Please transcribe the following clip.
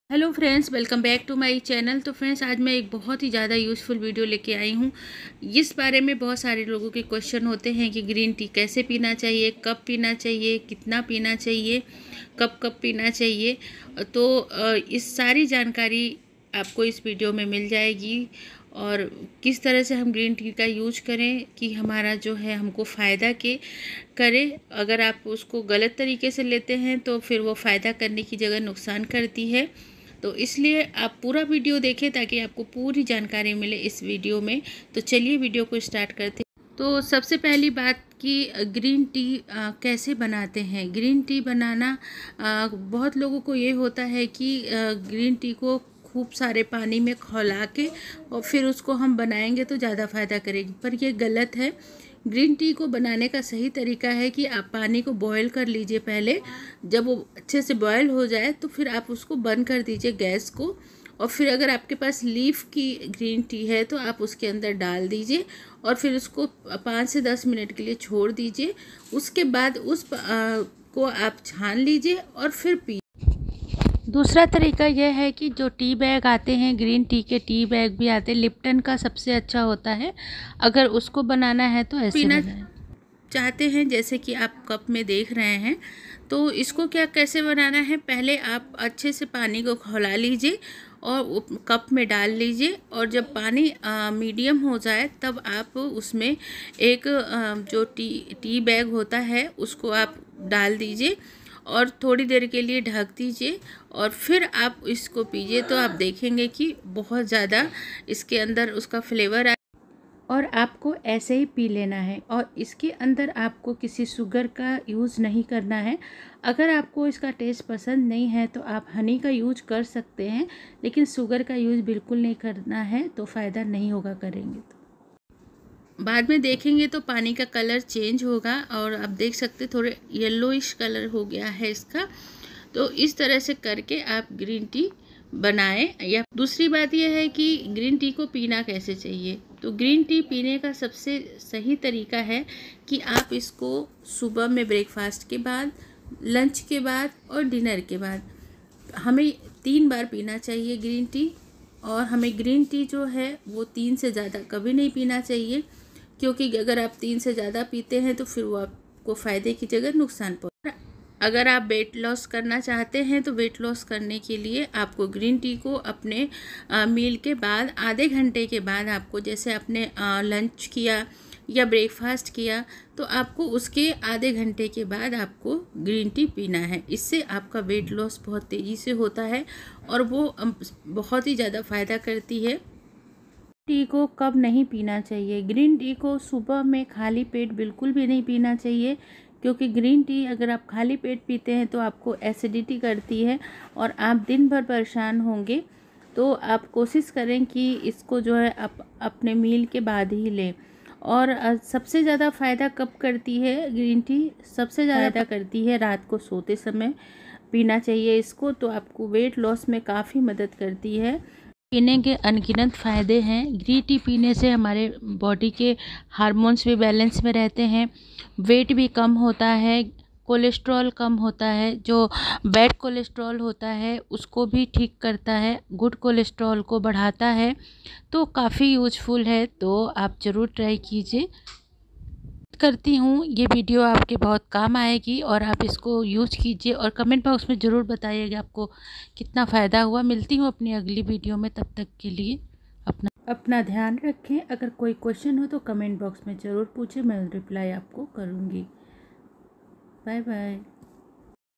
Hello friends, welcome back to my channel. तो friends, आज मैं एक बहुत ही ज़्यादा यूज़फुल वीडियो लेके आई हूँ। इस बारे में बहुत सारे लोगों के क्वेश्चन होते हैं कि ग्रीन टी कैसे पीना चाहिए, कब पीना चाहिए, कितना पीना चाहिए, कब कब पीना चाहिए। तो इस सारी जानकारी आपको इस वीडियो में मिल जाएगी और किस तरह से हम ग्रीन टी का यूज करें कि हमारा जो है हमको फ़ायदा करे। अगर आप उसको गलत तरीके से लेते हैं तो फिर वो फ़ायदा करने की जगह नुकसान करती है। तो इसलिए आप पूरा वीडियो देखें ताकि आपको पूरी जानकारी मिले इस वीडियो में। तो चलिए वीडियो को स्टार्ट करते हैं। तो सबसे पहली बात कि ग्रीन टी कैसे बनाते हैं। ग्रीन टी बनाना बहुत लोगों को ये होता है कि ग्रीन टी को खूब सारे पानी में खौला के और फिर उसको हम बनाएंगे तो ज़्यादा फ़ायदा करेगी, पर ये गलत है। ग्रीन टी को बनाने का सही तरीका है कि आप पानी को बॉईल कर लीजिए पहले। जब वो अच्छे से बॉईल हो जाए तो फिर आप उसको बंद कर दीजिए गैस को, और फिर अगर आपके पास लीफ की ग्रीन टी है तो आप उसके अंदर डाल दीजिए और फिर उसको 5 से 10 मिनट के लिए छोड़ दीजिए। उसके बाद को आप छान लीजिए और फिर पी। दूसरा तरीका यह है कि जो टी बैग आते हैं, ग्रीन टी के टी बैग भी आते हैं, लिप्टन का सबसे अच्छा होता है। अगर उसको बनाना है तो ऐसे पीना चाहते हैं जैसे कि आप कप में देख रहे हैं। तो इसको कैसे बनाना है, पहले आप अच्छे से पानी को खौला लीजिए और कप में डाल लीजिए, और जब पानी मीडियम हो जाए तब आप उसमें एक जो टी बैग होता है उसको आप डाल दीजिए और थोड़ी देर के लिए ढक दीजिए और फिर आप इसको पीजिए। तो आप देखेंगे कि बहुत ज़्यादा इसके अंदर उसका फ्लेवर और आपको ऐसे ही पी लेना है। और इसके अंदर आपको किसी शुगर का यूज़ नहीं करना है। अगर आपको इसका टेस्ट पसंद नहीं है तो आप हनी का यूज कर सकते हैं, लेकिन शुगर का यूज़ बिल्कुल नहीं करना है, तो फ़ायदा नहीं होगा करेंगे तो। बाद में देखेंगे तो पानी का कलर चेंज होगा और आप देख सकते थोड़े येलोइश कलर हो गया है इसका। तो इस तरह से करके आप ग्रीन टी बनाएं। या दूसरी बात यह है कि ग्रीन टी को पीना कैसे चाहिए। तो ग्रीन टी पीने का सबसे सही तरीका है कि आप इसको सुबह में ब्रेकफास्ट के बाद, लंच के बाद और डिनर के बाद हमें 3 बार पीना चाहिए ग्रीन टी। और हमें ग्रीन टी जो है वो 3 से ज़्यादा कभी नहीं पीना चाहिए, क्योंकि अगर आप 3 से ज़्यादा पीते हैं तो फिर वो आपको फ़ायदे की जगह नुकसान पहुंचाता है। अगर आप वेट लॉस करना चाहते हैं तो वेट लॉस करने के लिए आपको ग्रीन टी को अपने मील के बाद आधे घंटे के बाद, आपको जैसे आपने लंच किया या ब्रेकफास्ट किया तो आपको उसके आधे घंटे के बाद आपको ग्रीन टी पीना है। इससे आपका वेट लॉस बहुत तेज़ी से होता है और वो बहुत ही ज़्यादा फ़ायदा करती है। टी को कब नहीं पीना चाहिए। ग्रीन टी को सुबह में खाली पेट बिल्कुल भी नहीं पीना चाहिए, क्योंकि ग्रीन टी अगर आप खाली पेट पीते हैं तो आपको एसिडिटी करती है और आप दिन भर परेशान होंगे। तो आप कोशिश करें कि इसको जो है आप अपने मील के बाद ही लें। और सबसे ज़्यादा फ़ायदा कब करती है ग्रीन टी, सबसे ज़्यादा करती है रात को सोते समय पीना चाहिए इसको। तो आपको वेट लॉस में काफ़ी मदद करती है। पीने के अनगिनत फ़ायदे हैं। ग्रीन टी पीने से हमारे बॉडी के हार्मोन्स भी बैलेंस में रहते हैं, वेट भी कम होता है, कोलेस्ट्रॉल कम होता है, जो बैड कोलेस्ट्रॉल होता है उसको भी ठीक करता है, गुड कोलेस्ट्रॉल को बढ़ाता है। तो काफ़ी यूजफुल है, तो आप ज़रूर ट्राई कीजिए। करती हूँ ये वीडियो आपके बहुत काम आएगी और आप इसको यूज़ कीजिए और कमेंट बॉक्स में ज़रूर बताइएगा आपको कितना फ़ायदा हुआ। मिलती हूँ अपनी अगली वीडियो में, तब तक के लिए अपना ध्यान रखें। अगर कोई क्वेश्चन हो तो कमेंट बॉक्स में ज़रूर पूछें, मैं रिप्लाई आपको करूँगी। Bye bye.